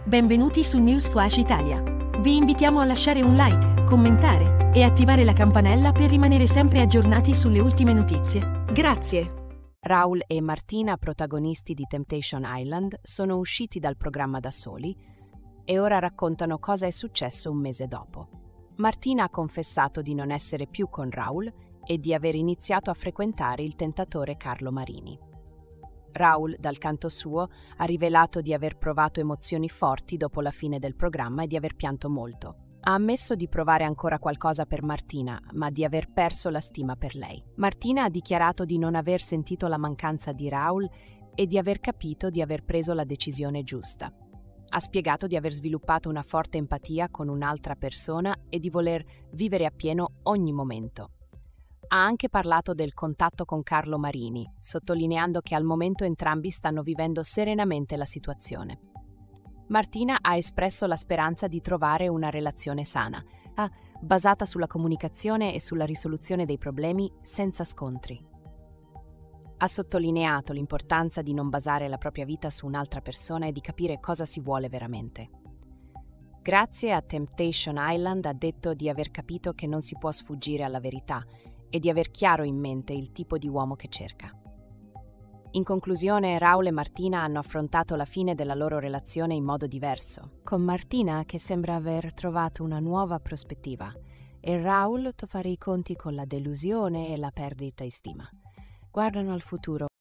Benvenuti su News Flash Italia. Vi invitiamo a lasciare un like, commentare e attivare la campanella per rimanere sempre aggiornati sulle ultime notizie. Grazie! Raul e Martina, protagonisti di Temptation Island, sono usciti dal programma da soli e ora raccontano cosa è successo un mese dopo. Martina ha confessato di non essere più con Raul e di aver iniziato a frequentare il tentatore Carlo Marini. Raul, dal canto suo, ha rivelato di aver provato emozioni forti dopo la fine del programma e di aver pianto molto. Ha ammesso di provare ancora qualcosa per Martina, ma di aver perso la stima per lei. Martina ha dichiarato di non aver sentito la mancanza di Raul e di aver capito di aver preso la decisione giusta. Ha spiegato di aver sviluppato una forte empatia con un'altra persona e di voler vivere appieno ogni momento. Ha anche parlato del contatto con Carlo Marini, sottolineando che al momento entrambi stanno vivendo serenamente la situazione. Martina ha espresso la speranza di trovare una relazione sana, basata sulla comunicazione e sulla risoluzione dei problemi senza scontri. Ha sottolineato l'importanza di non basare la propria vita su un'altra persona e di capire cosa si vuole veramente. Grazie a Temptation Island ha detto di aver capito che non si può sfuggire alla verità e di aver chiaro in mente il tipo di uomo che cerca. In conclusione, Raul e Martina hanno affrontato la fine della loro relazione in modo diverso, con Martina che sembra aver trovato una nuova prospettiva e Raul fare i conti con la delusione e la perdita di stima. Guardano al futuro